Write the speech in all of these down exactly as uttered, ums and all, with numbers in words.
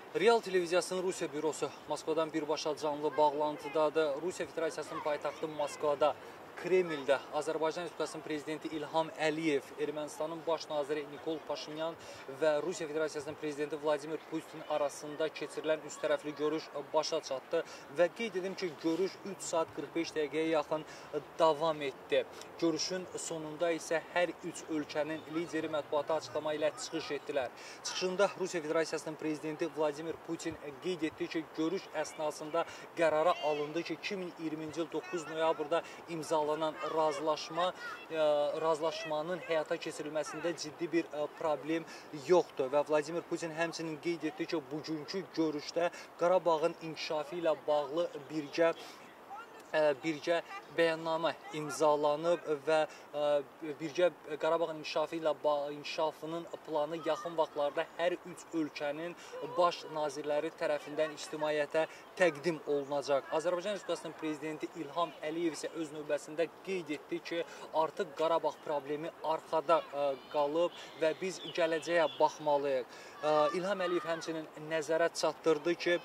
Real televiziyasının Rusiya bürosu Moskvadan birbaşa canlı bağlantıdadır. Rusiya Federasiyasının paytaxtı Moskvada, Kremldə Azərbaycan Respublikasının prezidenti İlham Əliyev, Ermənistanın baş naziri Nikol Paşinyan və Rusiya Federasiyasının prezidenti Vladimir Putin arasında keçirilən üst tərəfli görüş başa çatdı və qeyd edim ki, görüş üç saat qırx beş dəqiqəyə yaxın davam etdi. Görüşün sonunda isə hər üç ölkənin lideri mətbuata açıqlama ilə çıxış etdilər. Çıxışında Rusiya Federasiyasının prezidenti Vladimir Putin qeyd etdi ki, görüş əsnasında qərara alındı ki, iki min iyirminci il doqquz noyabrda imzalanan razılaşma, razılaşmanın həyata keçirilməsində ciddi bir problem yoxdur və Vladimir Putin həmçinin qeyd etdi ki, bugünkü görüşdə Qarabağın inkişafı ilə bağlı birgə birgə bəyannamə imzalanıb və birgə Qarabağın inkişafı ilə inkişafının planı yaxın vaxtlarda hər üç ölkənin baş nazirləri tərəfindən ictimaiyyətə təqdim olunacaq. Azərbaycan Respublikasının prezidenti İlham Əliyev isə öz növbəsində qeyd etdi ki, artıq Qarabağ problemi arxada qalıb və biz gələcəyə baxmalıyıq. İlham Əliyev həmçinin nəzərə çatdırdı ki,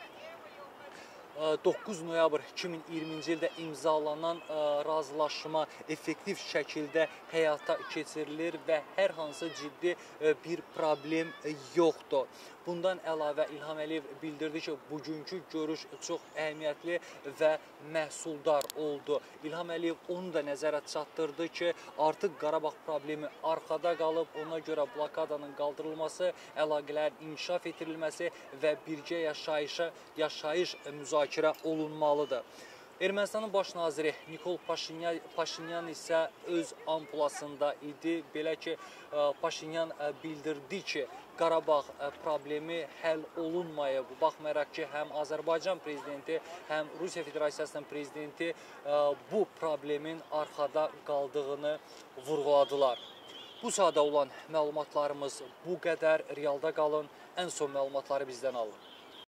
doqquz noyabr iki min iyirminci ildə imzalanan razılaşma effektiv şəkildə həyata keçirilir və hər hansı ciddi bir problem yoxdur. Bundan əlavə İlham Əliyev bildirdi ki, bugünkü görüş çox əhəmiyyətli və məhsuldar oldu. İlham Əliyev onu da nəzərə çatdırdı ki, artıq Qarabağ problemi arxada qalıb, ona görə blokadanın qaldırılması, əlaqələrin inkişaf etdirilməsi və birgə yaşayışa, yaşayış müzakirə olunmalıdır. Ermənistanın baş naziri Nikol Paşinyan, Paşinyan isə öz ampulasında idi. Belə ki, Paşinyan bildirdi ki, Qarabağ problemi həll olunmayıb. Baxmayaraq ki, həm Azərbaycan prezidenti, həm Rusiya Federasiyasının prezidenti bu problemin arxada qaldığını vurğuladılar. Bu sadə olan məlumatlarımız bu qədər. Realda qalın, ən son məlumatları bizdən alın.